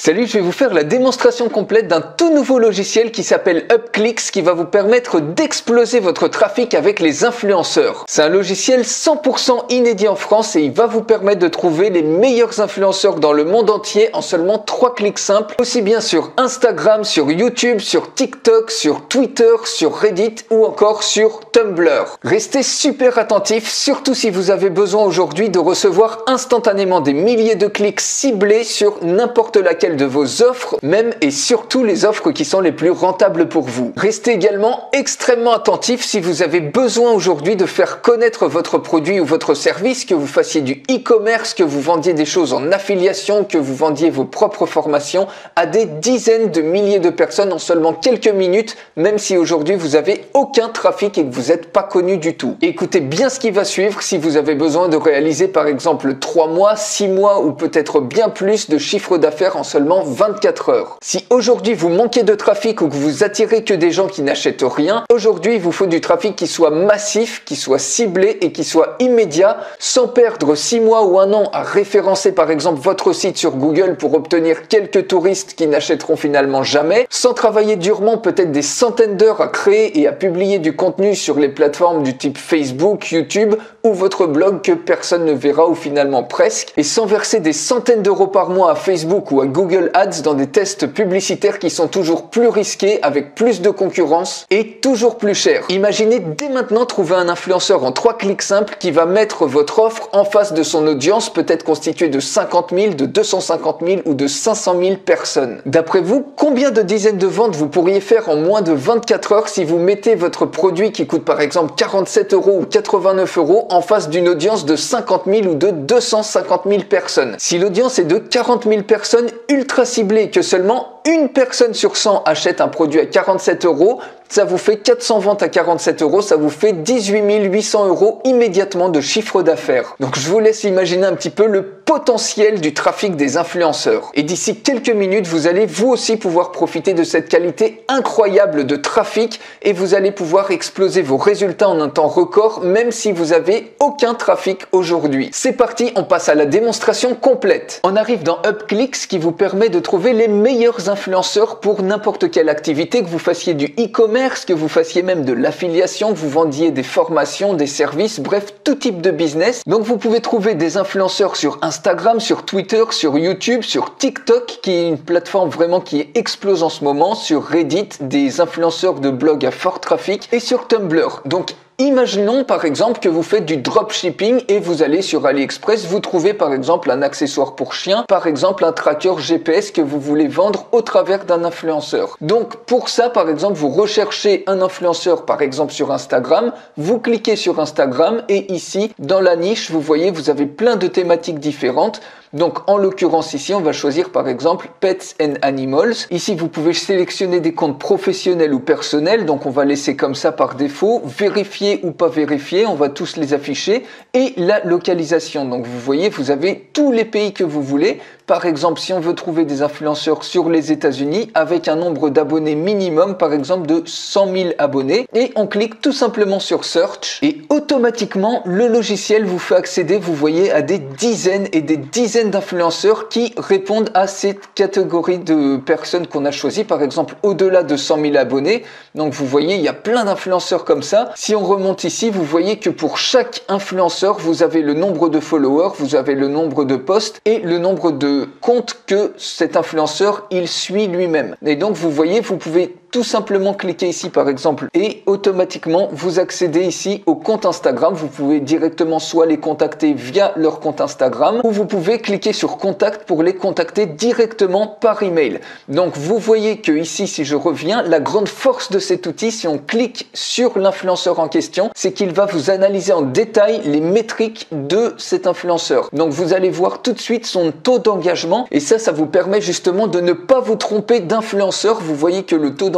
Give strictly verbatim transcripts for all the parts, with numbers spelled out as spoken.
Salut, je vais vous faire la démonstration complète d'un tout nouveau logiciel qui s'appelle Upclicks qui va vous permettre d'exploser votre trafic avec les influenceurs. C'est un logiciel cent pour cent inédit en France et il va vous permettre de trouver les meilleurs influenceurs dans le monde entier en seulement trois clics simples, aussi bien sur Instagram, sur YouTube, sur TikTok, sur Twitter, sur Reddit ou encore sur Tumblr. Restez super attentifs, surtout si vous avez besoin aujourd'hui de recevoir instantanément des milliers de clics ciblés sur n'importe laquelle de vos offres, même et surtout les offres qui sont les plus rentables pour vous. Restez également extrêmement attentifs si vous avez besoin aujourd'hui de faire connaître votre produit ou votre service, que vous fassiez du e-commerce, que vous vendiez des choses en affiliation, que vous vendiez vos propres formations à des dizaines de milliers de personnes en seulement quelques minutes, même si aujourd'hui vous avez aucun trafic et que vous n'êtes pas connu du tout. Écoutez bien ce qui va suivre si vous avez besoin de réaliser par exemple trois mois, six mois ou peut-être bien plus de chiffre d'affaires en seulement vingt-quatre heures. Si aujourd'hui vous manquez de trafic ou que vous attirez que des gens qui n'achètent rien, aujourd'hui il vous faut du trafic qui soit massif, qui soit ciblé et qui soit immédiat, sans perdre six mois ou un an à référencer par exemple votre site sur Google pour obtenir quelques touristes qui n'achèteront finalement jamais, sans travailler durement peut-être des centaines d'heures à créer et à publier du contenu sur les plateformes du type Facebook, YouTube ou votre blog que personne ne verra ou finalement presque, et sans verser des centaines d'euros par mois à Facebook ou à Google Ads dans des tests publicitaires qui sont toujours plus risqués, avec plus de concurrence et toujours plus cher. Imaginez dès maintenant trouver un influenceur en trois clics simples qui va mettre votre offre en face de son audience, peut-être constituée de cinquante mille, de deux cent cinquante mille ou de cinq cent mille personnes. D'après vous, combien de dizaines de ventes vous pourriez faire en moins de vingt-quatre heures si vous mettez votre produit qui coûte par exemple quarante-sept euros ou quatre-vingt-neuf euros en face d'une audience de cinquante mille ou de deux cent cinquante mille personnes? Si l'audience est de quarante mille personnes ultra ciblées, que seulement une personne sur cent achète un produit à quarante-sept euros, ça vous fait quatre cents ventes à quarante-sept euros, ça vous fait dix-huit mille huit cents euros immédiatement de chiffre d'affaires. Donc je vous laisse imaginer un petit peu le potentiel du trafic des influenceurs. Et d'ici quelques minutes, vous allez vous aussi pouvoir profiter de cette qualité incroyable de trafic et vous allez pouvoir exploser vos résultats en un temps record, même si vous avez aucun trafic aujourd'hui. C'est parti, on passe à la démonstration complète. On arrive dans Upclicks qui vous permet de trouver les meilleurs influenceurs pour n'importe quelle activité, que vous fassiez du e-commerce, que vous fassiez même de l'affiliation, que vous vendiez des formations, des services, bref, tout type de business. Donc vous pouvez trouver des influenceurs sur Instagram, sur Twitter, sur YouTube, sur TikTok, qui est une plateforme vraiment qui explose en ce moment, sur Reddit, des influenceurs de blogs à fort trafic, et sur Tumblr. Donc imaginons par exemple que vous faites du dropshipping et vous allez sur AliExpress, vous trouvez par exemple un accessoire pour chien, par exemple un tracker G P S que vous voulez vendre au travers d'un influenceur. Donc pour ça par exemple vous recherchez un influenceur par exemple sur Instagram, vous cliquez sur Instagram et ici dans la niche vous voyez vous avez plein de thématiques différentes. Donc en l'occurrence ici on va choisir par exemple Pets and Animals. Ici vous pouvez sélectionner des comptes professionnels ou personnels, donc on va laisser comme ça par défaut, vérifier ou pas vérifier, on va tous les afficher, et la localisation. Donc vous voyez vous avez tous les pays que vous voulez. Par exemple si on veut trouver des influenceurs sur les États-Unis avec un nombre d'abonnés minimum par exemple de cent mille abonnés, et on clique tout simplement sur Search et automatiquement le logiciel vous fait accéder, vous voyez, à des dizaines et des dizaines d'influenceurs qui répondent à cette catégorie de personnes qu'on a choisi, par exemple au-delà de cent mille abonnés. Donc vous voyez il y a plein d'influenceurs comme ça. Si on remonte ici vous voyez que pour chaque influenceur vous avez le nombre de followers, vous avez le nombre de posts et le nombre de comptes que cet influenceur il suit lui-même. Et donc vous voyez vous pouvez tout simplement cliquer ici par exemple et automatiquement vous accédez ici au compte Instagram. Vous pouvez directement soit les contacter via leur compte Instagram ou vous pouvez cliquer sur contact pour les contacter directement par email. Donc vous voyez que ici si je reviens, la grande force de cet outil, si on clique sur l'influenceur en question, c'est qu'il va vous analyser en détail les métriques de cet influenceur. Donc vous allez voir tout de suite son taux d'engagement et ça, ça vous permet justement de ne pas vous tromper d'influenceur. Vous voyez que le taux d'engagement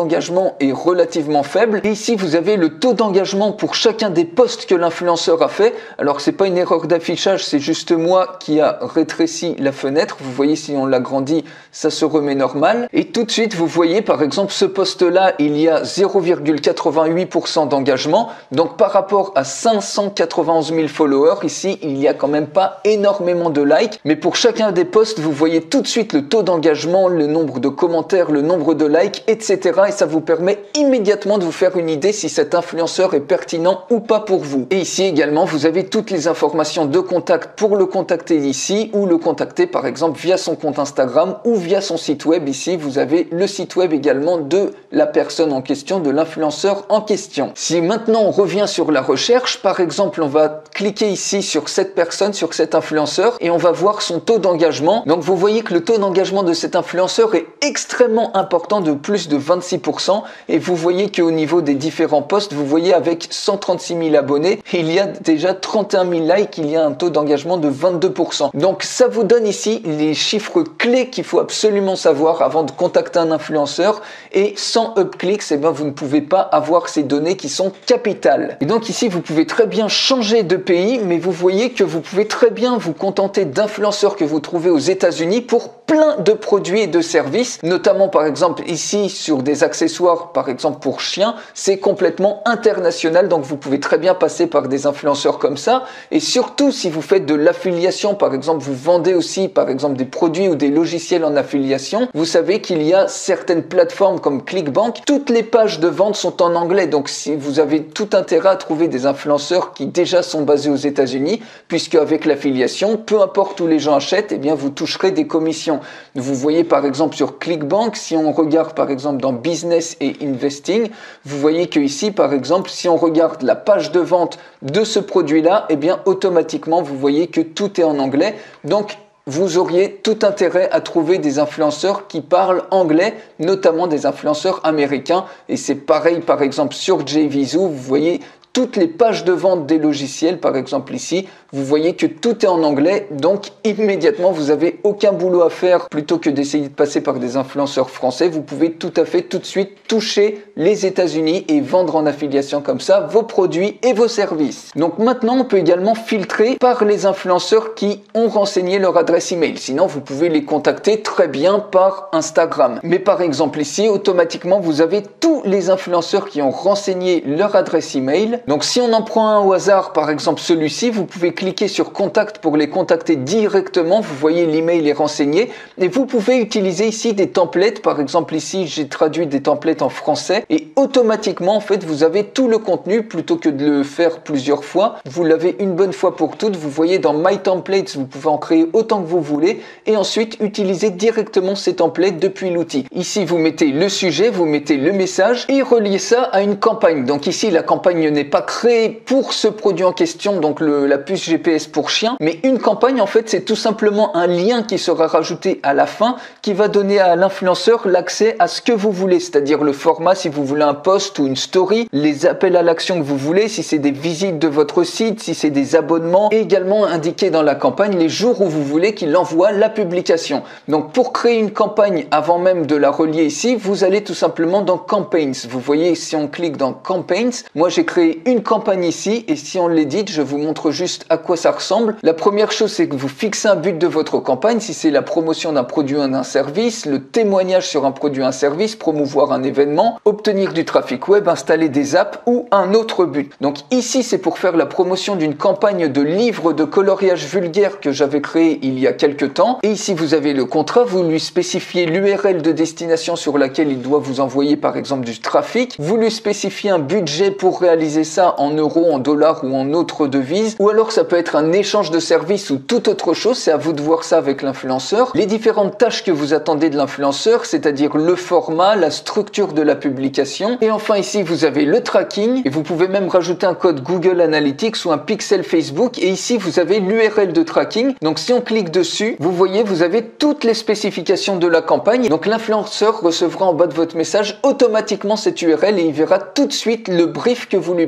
d'engagement est relativement faible. Et ici, vous avez le taux d'engagement pour chacun des posts que l'influenceur a fait. Alors, c'est pas une erreur d'affichage, c'est juste moi qui a rétréci la fenêtre. Vous voyez, si on l'agrandit, ça se remet normal. Et tout de suite, vous voyez, par exemple, ce post-là, il y a zéro virgule quatre-vingt-huit pour cent d'engagement. Donc, par rapport à cinq cent quatre-vingt-onze mille followers, ici, il n'y a quand même pas énormément de likes. Mais pour chacun des posts, vous voyez tout de suite le taux d'engagement, le nombre de commentaires, le nombre de likes, et cetera. Et ça vous permet immédiatement de vous faire une idée si cet influenceur est pertinent ou pas pour vous. Et ici également, vous avez toutes les informations de contact pour le contacter ici ou le contacter par exemple via son compte Instagram ou via son site web. Ici, vous avez le site web également de la personne en question, de l'influenceur en question. Si maintenant on revient sur la recherche, par exemple, on va cliquer ici sur cette personne, sur cet influenceur et on va voir son taux d'engagement. Donc vous voyez que le taux d'engagement de cet influenceur est extrêmement important, de plus de vingt-six pour cent, et vous voyez qu'au niveau des différents posts, vous voyez avec cent trente-six mille abonnés, il y a déjà trente et un mille likes, il y a un taux d'engagement de vingt-deux pour cent. Donc ça vous donne ici les chiffres clés qu'il faut absolument savoir avant de contacter un influenceur, et sans UpClicks, eh ben, vous ne pouvez pas avoir ces données qui sont capitales. Et donc ici, vous pouvez très bien changer de pays, mais vous voyez que vous pouvez très bien vous contenter d'influenceurs que vous trouvez aux États-Unis pour plein de produits et de services, notamment par exemple ici sur des accessoires, par exemple pour chiens, c'est complètement international, donc vous pouvez très bien passer par des influenceurs comme ça. Et surtout si vous faites de l'affiliation, par exemple vous vendez aussi par exemple des produits ou des logiciels en affiliation, vous savez qu'il y a certaines plateformes comme ClickBank, toutes les pages de vente sont en anglais, donc si vous avez tout intérêt à trouver des influenceurs qui déjà sont basés aux États-Unis, puisque avec l'affiliation, peu importe où les gens achètent, eh bien vous toucherez des commissions. Vous voyez par exemple sur ClickBank, si on regarde par exemple dans Business et Investing, vous voyez que ici par exemple, si on regarde la page de vente de ce produit-là, eh bien automatiquement vous voyez que tout est en anglais. Donc vous auriez tout intérêt à trouver des influenceurs qui parlent anglais, notamment des influenceurs américains. Et c'est pareil par exemple sur JVZoo, vous voyez toutes les pages de vente des logiciels, par exemple ici, vous voyez que tout est en anglais, donc immédiatement vous n'avez aucun boulot à faire. Plutôt que d'essayer de passer par des influenceurs français, vous pouvez tout à fait tout de suite toucher les États-Unis et vendre en affiliation comme ça vos produits et vos services. Donc maintenant on peut également filtrer par les influenceurs qui ont renseigné leur adresse email. Sinon vous pouvez les contacter très bien par Instagram. Mais par exemple ici, automatiquement vous avez tous les influenceurs qui ont renseigné leur adresse email. Donc si on en prend un au hasard, par exemple celui-ci, vous pouvez cliquer sur contact pour les contacter directement. Vous voyez l'email est renseigné et vous pouvez utiliser ici des templates. Par exemple ici, j'ai traduit des templates en français et automatiquement en fait vous avez tout le contenu plutôt que de le faire plusieurs fois. Vous l'avez une bonne fois pour toutes. Vous voyez dans My Templates, vous pouvez en créer autant que vous voulez et ensuite utiliser directement ces templates depuis l'outil. Ici vous mettez le sujet, vous mettez le message et reliez ça à une campagne. Donc ici la campagne n'est pas créée pour ce produit en question, donc le, la puce G P S pour chien, mais une campagne en fait c'est tout simplement un lien qui sera rajouté à la fin qui va donner à l'influenceur l'accès à ce que vous voulez, c'est-à-dire le format si vous voulez un post ou une story, les appels à l'action que vous voulez, si c'est des visites de votre site, si c'est des abonnements, et également indiquer dans la campagne les jours où vous voulez qu'il envoie la publication. Donc pour créer une campagne avant même de la relier ici, vous allez tout simplement dans Campaigns. Vous voyez si on clique dans Campaigns, moi j'ai créé une campagne ici et si on l'édite, je vous montre juste à quoi ça ressemble. La première chose, c'est que vous fixez un but de votre campagne, si c'est la promotion d'un produit ou d'un service, le témoignage sur un produit ou un service, promouvoir un événement, obtenir du trafic web, installer des apps ou un autre but. Donc ici, c'est pour faire la promotion d'une campagne de livre de coloriage vulgaire que j'avais créé il y a quelques temps. Et ici, vous avez le contrat, vous lui spécifiez l'U R L de destination sur laquelle il doit vous envoyer par exemple du trafic, vous lui spécifiez un budget pour réaliser ça en euros, en dollars ou en autre devise, ou alors ça peut être un échange de services ou toute autre chose, c'est à vous de voir ça avec l'influenceur. Les différentes tâches que vous attendez de l'influenceur, c'est-à-dire le format, la structure de la publication, et enfin ici vous avez le tracking, et vous pouvez même rajouter un code Google Analytics ou un pixel Facebook, et ici vous avez l'U R L de tracking. Donc si on clique dessus, vous voyez, vous avez toutes les spécifications de la campagne, donc l'influenceur recevra en bas de votre message automatiquement cette U R L et il verra tout de suite le brief que vous lui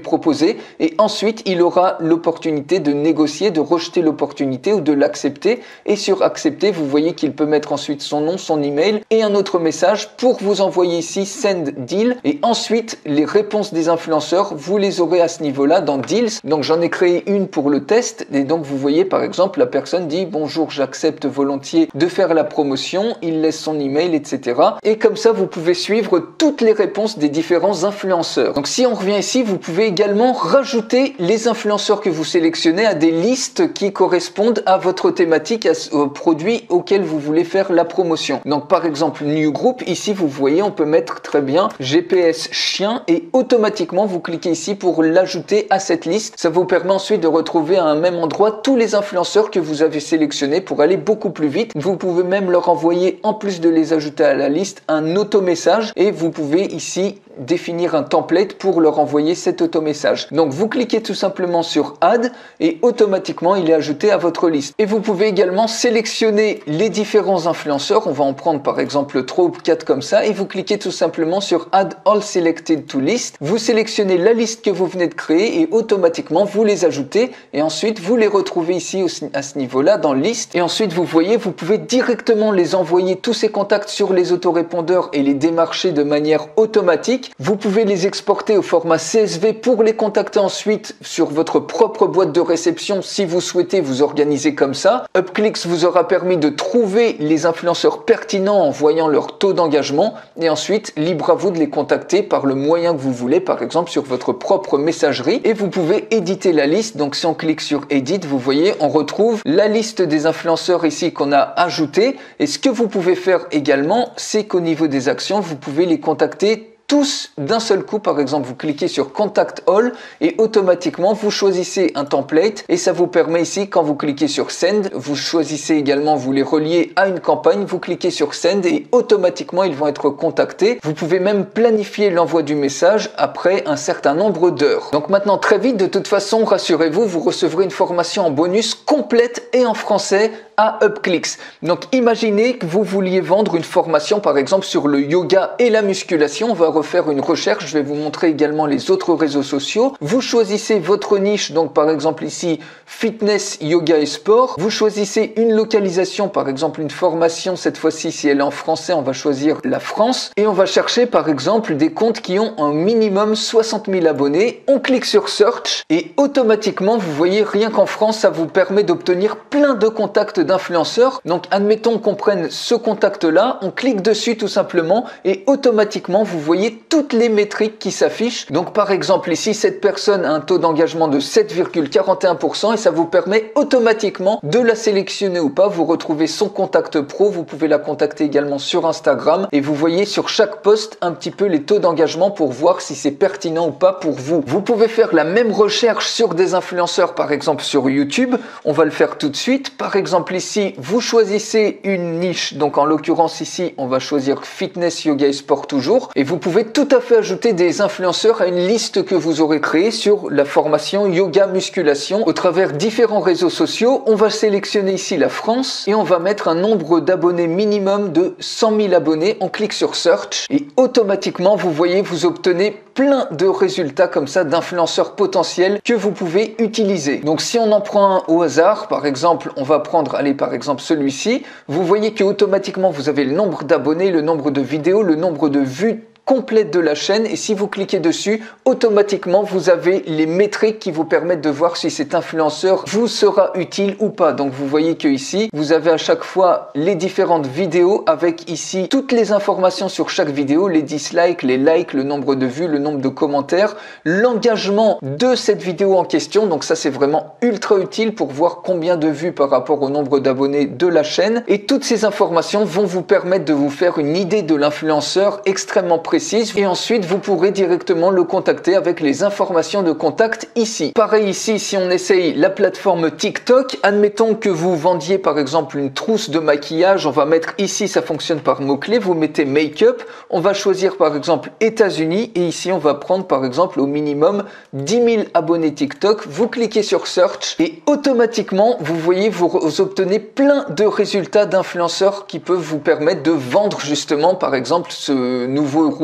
proposer et ensuite il aura l'opportunité de négocier, de rejeter l'opportunité ou de l'accepter. Et sur accepter, vous voyez qu'il peut mettre ensuite son nom, son email et un autre message pour vous envoyer ici send deal. Et ensuite, les réponses des influenceurs, vous les aurez à ce niveau-là dans deals. Donc j'en ai créé une pour le test et donc vous voyez par exemple la personne dit bonjour, j'accepte volontiers de faire la promotion, il laisse son email, et cetera. Et comme ça, vous pouvez suivre toutes les réponses des différents influenceurs. Donc si on revient ici, vous pouvez également rajouter les influenceurs que vous sélectionnez à des listes qui correspondent à votre thématique, au produit auquel vous voulez faire la promotion. Donc par exemple New Group, ici vous voyez on peut mettre très bien G P S chien et automatiquement vous cliquez ici pour l'ajouter à cette liste. Ça vous permet ensuite de retrouver à un même endroit tous les influenceurs que vous avez sélectionnés pour aller beaucoup plus vite. Vous pouvez même leur envoyer, en plus de les ajouter à la liste, un auto-message et vous pouvez ici définir un template pour leur envoyer cet auto-message. Donc vous cliquez tout simplement sur Add et automatiquement il est ajouté à votre liste. Et vous pouvez également sélectionner les différents influenceurs. On va en prendre par exemple trois ou quatre comme ça et vous cliquez tout simplement sur Add All Selected to List. Vous sélectionnez la liste que vous venez de créer et automatiquement vous les ajoutez et ensuite vous les retrouvez ici à ce niveau-là dans Liste. Et ensuite vous voyez, vous pouvez directement les envoyer tous ces contacts sur les autorépondeurs et les démarcher de manière automatique. Vous pouvez les exporter au format C S V pour les contacter ensuite sur votre propre boîte de réception si vous souhaitez vous organiser comme ça. UpClicks vous aura permis de trouver les influenceurs pertinents en voyant leur taux d'engagement et ensuite libre à vous de les contacter par le moyen que vous voulez, par exemple sur votre propre messagerie et vous pouvez éditer la liste. Donc si on clique sur Edit, vous voyez on retrouve la liste des influenceurs ici qu'on a ajouté et ce que vous pouvez faire également c'est qu'au niveau des actions vous pouvez les contacter tous d'un seul coup. Par exemple, vous cliquez sur Contact All et automatiquement vous choisissez un template et ça vous permet ici, quand vous cliquez sur Send, vous choisissez également, vous les reliez à une campagne, vous cliquez sur Send et automatiquement ils vont être contactés. Vous pouvez même planifier l'envoi du message après un certain nombre d'heures. Donc maintenant très vite, de toute façon, rassurez-vous, vous recevrez une formation en bonus complète et en français à UpClicks. Donc imaginez que vous vouliez vendre une formation par exemple sur le yoga et la musculation. On va refaire une recherche, je vais vous montrer également les autres réseaux sociaux. Vous choisissez votre niche, donc par exemple ici fitness, yoga et sport. Vous choisissez une localisation, par exemple une formation, cette fois-ci si elle est en français on va choisir la France et on va chercher par exemple des comptes qui ont un minimum soixante mille abonnés. On clique sur Search et automatiquement vous voyez rien qu'en France ça vous permet d'obtenir plein de contacts d'influenceurs. Donc admettons qu'on prenne ce contact là, on clique dessus tout simplement et automatiquement vous voyez toutes les métriques qui s'affichent. Donc par exemple ici cette personne a un taux d'engagement de sept virgule quarante et un pour cent et ça vous permet automatiquement de la sélectionner ou pas. Vous retrouvez son contact pro, vous pouvez la contacter également sur Instagram et vous voyez sur chaque post un petit peu les taux d'engagement pour voir si c'est pertinent ou pas pour vous. Vous pouvez faire la même recherche sur des influenceurs par exemple sur YouTube. On va le faire tout de suite. Par exemple ici vous choisissez une niche, donc en l'occurrence ici on va choisir fitness, yoga et sport toujours et vous pouvez tout à fait ajouter des influenceurs à une liste que vous aurez créée sur la formation yoga musculation au travers différents réseaux sociaux. On va sélectionner ici la France et on va mettre un nombre d'abonnés minimum de cent mille abonnés. On clique sur Search et automatiquement vous voyez vous obtenez plein de résultats comme ça d'influenceurs potentiels que vous pouvez utiliser. Donc si on en prend un au hasard, par exemple on va prendre allez par exemple celui-ci, vous voyez que automatiquement vous avez le nombre d'abonnés, le nombre de vidéos, le nombre de vues complète de la chaîne et si vous cliquez dessus, automatiquement vous avez les métriques qui vous permettent de voir si cet influenceur vous sera utile ou pas. Donc vous voyez que ici, vous avez à chaque fois les différentes vidéos avec ici toutes les informations sur chaque vidéo, les dislikes, les likes, le nombre de vues, le nombre de commentaires, l'engagement de cette vidéo en question. Donc ça c'est vraiment ultra utile pour voir combien de vues par rapport au nombre d'abonnés de la chaîne et toutes ces informations vont vous permettre de vous faire une idée de l'influenceur extrêmement précise. Et ensuite vous pourrez directement le contacter avec les informations de contact ici. Pareil ici, si on essaye la plateforme TikTok, admettons que vous vendiez par exemple une trousse de maquillage, on va mettre ici, ça fonctionne par mots-clés, vous mettez make-up, on va choisir par exemple États-Unis et ici on va prendre par exemple au minimum dix mille abonnés TikTok, vous cliquez sur Search et automatiquement vous voyez vous, vous obtenez plein de résultats d'influenceurs qui peuvent vous permettre de vendre justement par exemple ce nouveau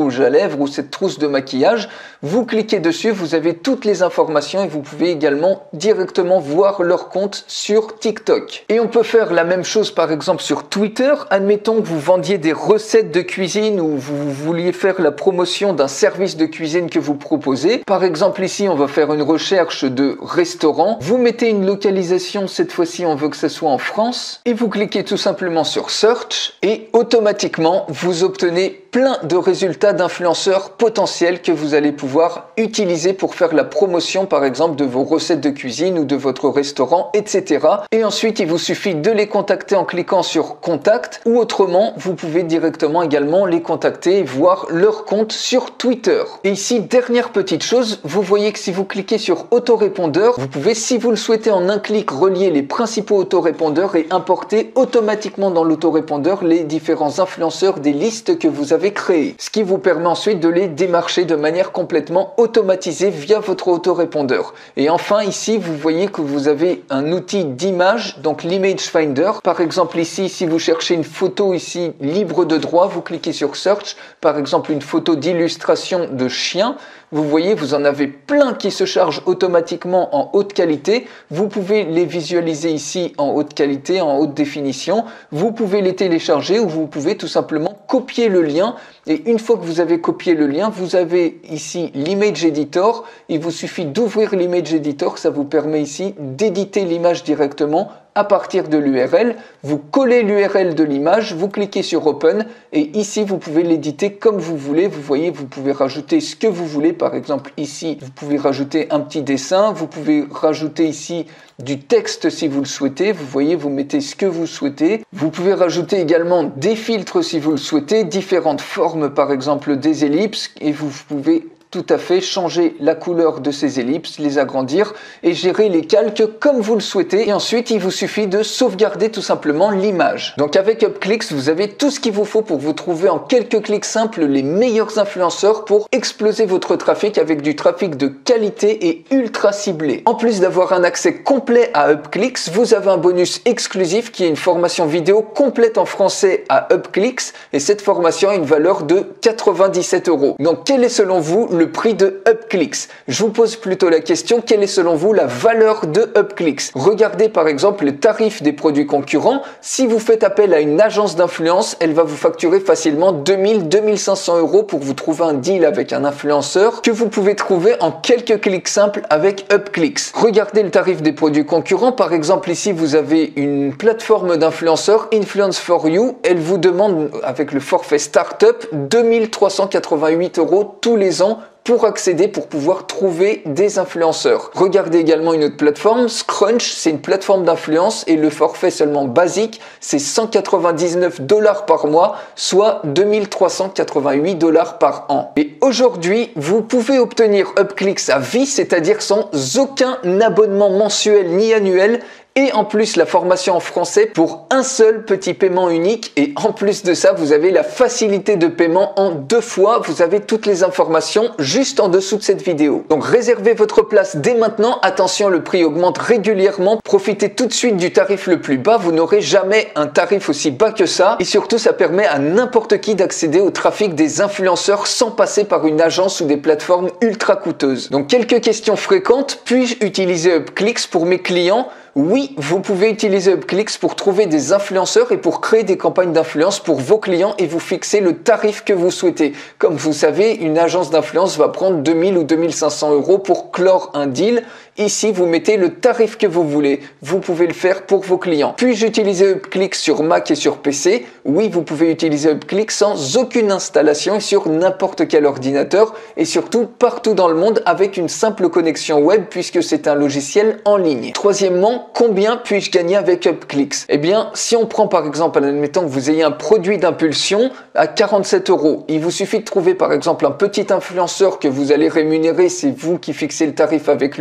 rouge à lèvres ou cette trousse de maquillage. Vous cliquez dessus, vous avez toutes les informations et vous pouvez également directement voir leur compte sur TikTok. Et on peut faire la même chose par exemple sur Twitter. Admettons que vous vendiez des recettes de cuisine ou vous vouliez faire la promotion d'un service de cuisine que vous proposez. Par exemple ici, on va faire une recherche de restaurant. Vous mettez une localisation, cette fois-ci on veut que ce soit en France. Et vous cliquez tout simplement sur Search et automatiquement vous obtenez plein de résultats d'influenceurs potentiels que vous allez pouvoir utiliser pour faire la promotion par exemple de vos recettes de cuisine ou de votre restaurant, et cetera. Et ensuite, il vous suffit de les contacter en cliquant sur Contact ou autrement, vous pouvez directement également les contacter et voir leur compte sur Twitter. Et ici, dernière petite chose, vous voyez que si vous cliquez sur autorépondeur, vous pouvez, si vous le souhaitez, en un clic relier les principaux autorépondeurs et importer automatiquement dans l'autorépondeur les différents influenceurs des listes que vous avez créées. Ce qui vous permet ensuite de les démarcher de manière complètement automatisée via votre autorépondeur. Et enfin, ici, vous voyez que vous avez un outil d'image, donc l'Image Finder. Par exemple ici, si vous cherchez une photo ici libre de droit, vous cliquez sur Search, par exemple une photo d'illustration de chien. Vous voyez, vous en avez plein qui se chargent automatiquement en haute qualité. Vous pouvez les visualiser ici en haute qualité, en haute définition. Vous pouvez les télécharger ou vous pouvez tout simplement copier le lien. Et une fois que vous avez copié le lien, vous avez ici l'Image Editor. Il vous suffit d'ouvrir l'Image Editor. Ça vous permet ici d'éditer l'image directement à partir de l'U R L. Vous collez l'U R L de l'image, vous cliquez sur Open et ici vous pouvez l'éditer comme vous voulez. Vous voyez, vous pouvez rajouter ce que vous voulez. Par exemple ici, vous pouvez rajouter un petit dessin. Vous pouvez rajouter ici du texte si vous le souhaitez. Vous voyez, vous mettez ce que vous souhaitez. Vous pouvez rajouter également des filtres si vous le souhaitez, différentes formes, par exemple des ellipses, et vous pouvez tout à fait changer la couleur de ces ellipses, les agrandir et gérer les calques comme vous le souhaitez. Et ensuite, il vous suffit de sauvegarder tout simplement l'image. Donc avec UpClicks, vous avez tout ce qu'il vous faut pour vous trouver en quelques clics simples les meilleurs influenceurs pour exploser votre trafic avec du trafic de qualité et ultra ciblé. En plus d'avoir un accès complet à UpClicks, vous avez un bonus exclusif qui est une formation vidéo complète en français à UpClicks et cette formation a une valeur de quatre-vingt-dix-sept euros. Donc quel est selon vous le prix de UpClicks? Je vous pose plutôt la question, quelle est selon vous la valeur de UpClicks? Regardez par exemple le tarif des produits concurrents. Si vous faites appel à une agence d'influence, elle va vous facturer facilement deux mille à deux mille cinq cents euros pour vous trouver un deal avec un influenceur que vous pouvez trouver en quelques clics simples avec UpClicks. Regardez le tarif des produits concurrents. Par exemple ici vous avez une plateforme d'influenceurs, Influence for You. Elle vous demande avec le forfait Startup deux mille trois cent quatre-vingt-huit euros tous les ans pour accéder, pour pouvoir trouver des influenceurs. Regardez également une autre plateforme, Scrunch, c'est une plateforme d'influence et le forfait seulement basique, c'est cent quatre-vingt-dix-neuf dollars par mois, soit deux mille trois cent quatre-vingt-huit dollars par an. Et aujourd'hui, vous pouvez obtenir UpClicks à vie, c'est-à-dire sans aucun abonnement mensuel ni annuel, et en plus la formation en français pour un seul petit paiement unique. Et en plus de ça, vous avez la facilité de paiement en deux fois. Vous avez toutes les informations juste en dessous de cette vidéo. Donc réservez votre place dès maintenant. Attention, le prix augmente régulièrement. Profitez tout de suite du tarif le plus bas. Vous n'aurez jamais un tarif aussi bas que ça. Et surtout, ça permet à n'importe qui d'accéder au trafic des influenceurs sans passer par une agence ou des plateformes ultra coûteuses. Donc quelques questions fréquentes. Puis-je utiliser UpClicks pour mes clients? Oui, vous pouvez utiliser UpClicks pour trouver des influenceurs et pour créer des campagnes d'influence pour vos clients et vous fixer le tarif que vous souhaitez. Comme vous savez, une agence d'influence va prendre deux mille ou deux mille cinq cents euros pour clore un deal. Ici, vous mettez le tarif que vous voulez. Vous pouvez le faire pour vos clients. Puis-je utiliser UpClicks sur Mac et sur P C? Oui, vous pouvez utiliser UpClicks sans aucune installation et sur n'importe quel ordinateur et surtout partout dans le monde avec une simple connexion web puisque c'est un logiciel en ligne. Troisièmement, combien puis-je gagner avec UpClicks? Eh bien, si on prend par exemple, en admettant que vous ayez un produit d'impulsion à quarante-sept euros, il vous suffit de trouver par exemple un petit influenceur que vous allez rémunérer, c'est vous qui fixez le tarif avec lui, mais par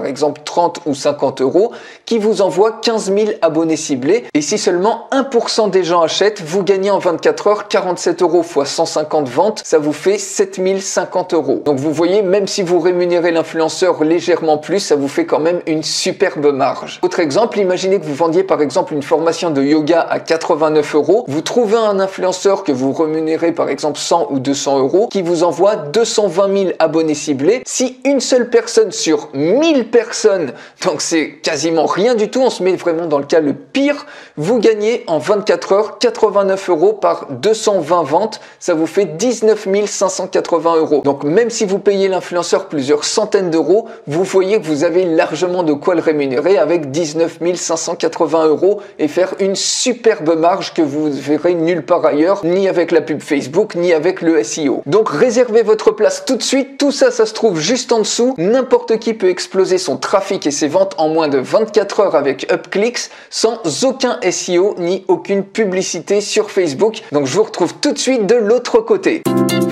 exemple trente ou cinquante euros, qui vous envoie quinze mille abonnés ciblés. Et si seulement un pour cent des gens achètent, vous gagnez en vingt-quatre heures quarante-sept euros fois cent cinquante ventes, ça vous fait sept mille cinquante euros. Donc vous voyez, même si vous rémunérez l'influenceur légèrement plus, ça vous fait quand même une superbe marge. Autre exemple, imaginez que vous vendiez par exemple une formation de yoga à quatre-vingt-neuf euros, vous trouvez un influenceur que vous rémunérez par exemple cent ou deux cents euros, qui vous envoie deux cent vingt mille abonnés ciblés. Si une seule personne sur mille personnes, donc c'est quasiment rien du tout, on se met vraiment dans le cas le pire, vous gagnez en vingt-quatre heures quatre-vingt-neuf euros par deux cent vingt ventes, ça vous fait dix-neuf mille cinq cent quatre-vingts euros. Donc même si vous payez l'influenceur plusieurs centaines d'euros, vous voyez que vous avez largement de quoi le rémunérer avec dix-neuf mille cinq cent quatre-vingts euros et faire une superbe marge que vous verrez nulle part ailleurs, ni avec la pub Facebook, ni avec le S E O. Donc réservez votre place tout de suite, tout ça, ça se trouve juste en dessous. N'importe qui peut exploser son trafic et ses ventes en moins de vingt-quatre heures avec UpClicks sans aucun S E O ni aucune publicité sur Facebook. Donc je vous retrouve tout de suite de l'autre côté.